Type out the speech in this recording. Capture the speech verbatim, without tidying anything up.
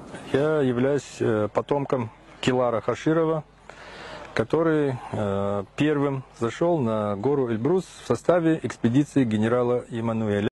Я являюсь э, потомком Килара Хаширова, который э, первым зашел на гору Эльбрус в составе экспедиции генерала Эммануэля.